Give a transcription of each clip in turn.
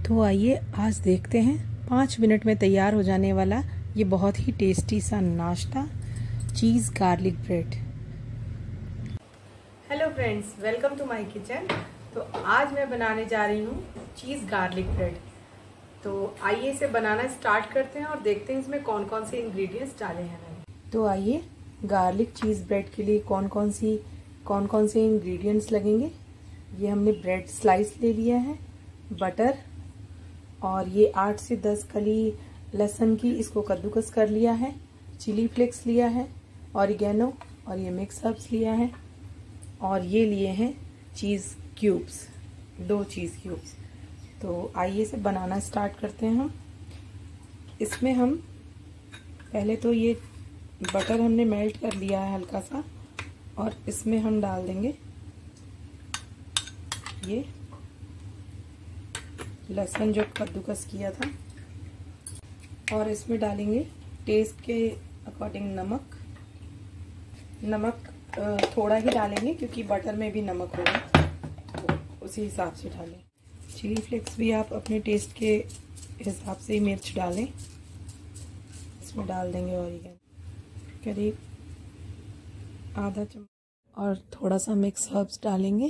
तो आइए आज देखते हैं 5 मिनट में तैयार हो जाने वाला ये बहुत ही टेस्टी सा नाश्ता, cheese garlic bread. Hello friends, welcome to my kitchen. तो आज मैं बनाने जा रही हूँ चीज़ गार्लिक ब्रेड। तो आइए इसे बनाना स्टार्ट करते हैं और देखते हैं इसमें कौन कौन से इंग्रेडिएंट्स डाले हैं मैंने। तो आइए गार्लिक चीज़ ब्रेड के लिए कौन कौन से इंग्रेडिएंट्स लगेंगे। ये हमने ब्रेड स्लाइस ले लिया है, बटर, और ये 8 से 10 कली लहसुन की, इसको कद्दूकस कर लिया है, चिली फ्लेक्स लिया है, ऑरिगेनो, और ये मिक्स हर्ब्स लिया है, और ये लिए हैं चीज़ क्यूब्स, 2 चीज़ क्यूब्स। तो आइए इसे बनाना स्टार्ट करते हैं हम। इसमें हम पहले तो ये बटर हमने मेल्ट कर लिया है हल्का सा, और इसमें हम डाल देंगे ये लहसुन जो कद्दूकस किया था, और इसमें डालेंगे टेस्ट के अकॉर्डिंग नमक थोड़ा ही डालेंगे क्योंकि बटर में भी नमक होगा, तो उसी हिसाब से डालें। चिली फ्लेक्स भी आप अपने टेस्ट के हिसाब से ही मिर्च डालें। इसमें डाल देंगे ऑरिगेनो करीब आधा चम्मच, और थोड़ा सा मिक्स हर्ब्स डालेंगे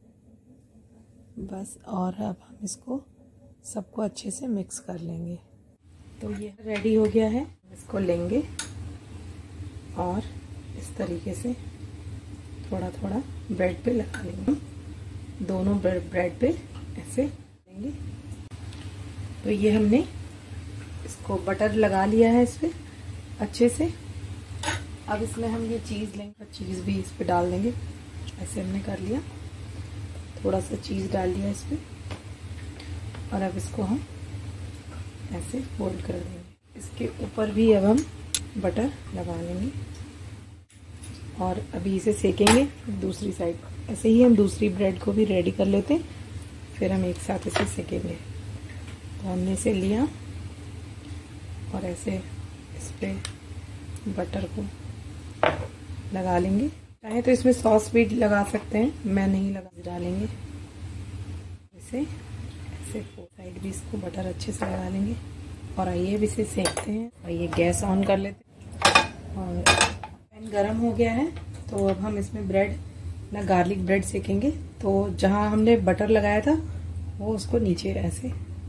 बस। और अब हम इसको सबको अच्छे से मिक्स कर लेंगे। तो ये रेडी हो गया है। इसको लेंगे और इस तरीके से थोड़ा थोड़ा ब्रेड पे लगा लेंगे, दोनों ब्रेड पे ऐसे लेंगे। तो ये हमने इसको बटर लगा लिया है इस पे अच्छे से। अब इसमें हम ये चीज़ लेंगे, चीज़ भी इस पे डाल देंगे। ऐसे हमने कर लिया, थोड़ा सा चीज़ डाल दिया इस पे, और अब इसको हम ऐसे फोल्ड कर देंगे। इसके ऊपर भी अब हम बटर लगा लेंगे और अभी इसे सेकेंगे दूसरी साइड। ऐसे ही हम दूसरी ब्रेड को भी रेडी कर लेते हैं, फिर हम एक साथ इसे सेकेंगे। तो हमने इसे लिया और ऐसे इस पे बटर को लगा लेंगे। चाहे तो इसमें सॉस भी लगा सकते हैं, मैं नहीं लगा, डालेंगे इसे ऐसे साइड भी इसको बटर अच्छे से लगा लेंगे। और आइए भी इसे सेकते हैं। आइए गैस ऑन कर लेते हैं और पैन गरम हो गया है। तो अब हम इसमें ब्रेड ना गार्लिक ब्रेड सेकेंगे। तो जहां हमने बटर लगाया था वो उसको नीचे ऐसे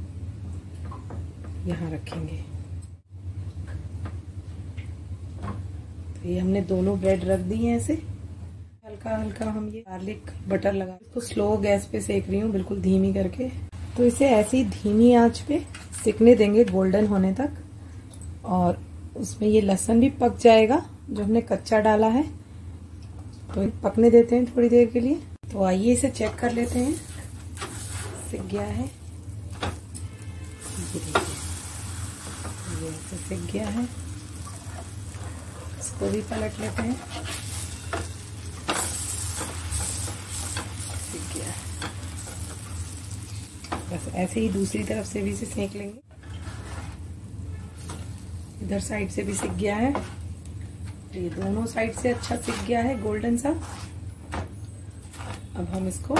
यहाँ रखेंगे। तो ये हमने दोनों ब्रेड रख दी हैं ऐसे, हल्का हल्का हम ये गार्लिक बटर लगा, इसको स्लो गैस पे सेक रही हूँ, बिल्कुल धीमी करके। तो इसे ऐसी धीमी आंच पे सेकने देंगे गोल्डन होने तक, और उसमें ये लहसुन भी पक जाएगा जो हमने कच्चा डाला है। तो पकने देते हैं थोड़ी देर के लिए। तो आइए इसे चेक कर लेते हैं, सिक गया है। ये ऐसे सिक गया है। इसको भी पलट लेते हैं। बस ऐसे ही दूसरी तरफ से भी इसे सेक लेंगे। इधर साइड से भी सिक गया है, ये दोनों साइड से अच्छा सिक गया है गोल्डन सा। अब हम इसको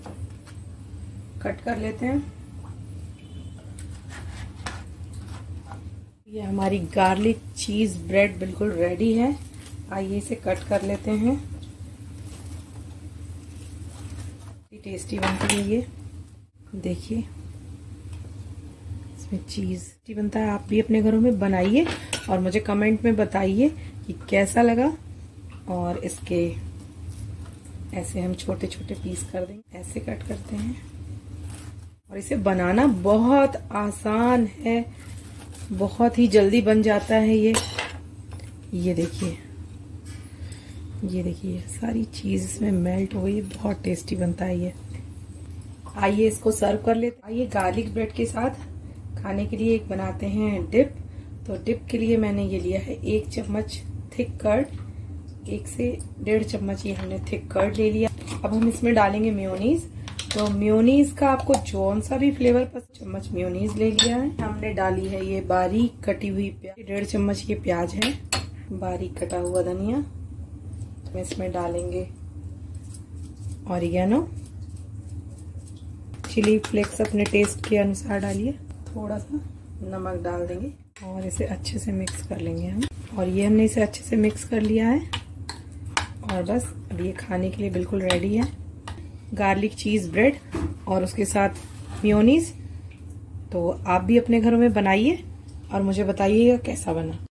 कट कर लेते हैं। ये हमारी गार्लिक चीज ब्रेड बिल्कुल रेडी है। आइए इसे कट कर लेते हैं। टेस्टी बनती है ये, देखिए इसमें चीज़ बनता है। आप भी अपने घरों में बनाइए और मुझे कमेंट में बताइए कि कैसा लगा। और इसके ऐसे हम छोटे छोटे पीस कर देंगे, ऐसे कट करते हैं। और इसे बनाना बहुत आसान है, बहुत ही जल्दी बन जाता है ये देखिए, ये देखिए सारी चीज़ इसमें मेल्ट हो गई, बहुत टेस्टी बनता है ये। आइए इसको सर्व कर लेते हैं। आइए गार्लिक ब्रेड के साथ खाने के लिए एक बनाते हैं डिप। तो डिप के लिए मैंने ये लिया है 1 चम्मच थिक कर्ड, 1 से 1.5 चम्मच ये हमने थिक कर्ड ले लिया। अब हम इसमें डालेंगे मेयोनीज। तो मेयोनीज का आपको जौन सा भी फ्लेवर पसंद, चम्मच मेयोनीज ले लिया है। हमने डाली है ये बारीक कटी हुई प्याज, 1.5 चम्मच ये प्याज है, बारीक कटा हुआ धनिया। इसमें डालेंगे ऑरिगेनो, चिली फ्लेक्स अपने टेस्ट के अनुसार डालिए, थोड़ा सा नमक डाल देंगे और इसे अच्छे से मिक्स कर लेंगे हम। और ये हमने इसे अच्छे से मिक्स कर लिया है और बस अब ये खाने के लिए बिल्कुल रेडी है। गार्लिक चीज़ ब्रेड और उसके साथ मेयोनीज। तो आप भी अपने घरों में बनाइए और मुझे बताइएगा कैसा बना।